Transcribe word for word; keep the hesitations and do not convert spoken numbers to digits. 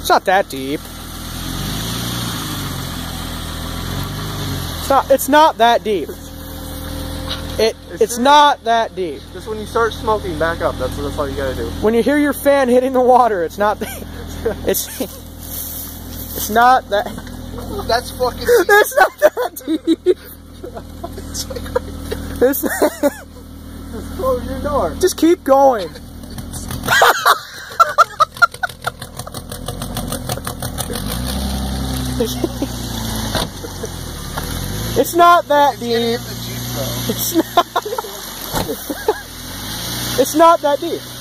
It's not that deep. It's not, it's not that deep. It, it's, it's not that deep. Just when you start smoking, back up. That's, that's all you gotta do. When you hear your fan hitting the water, it's not that. It's, it's not that. That's fucking deep. It's not that deep. It's like right It's, Just close your door. just keep going. It's not that It's deep. gonna hit the Jeep though. It's not. It's not that deep.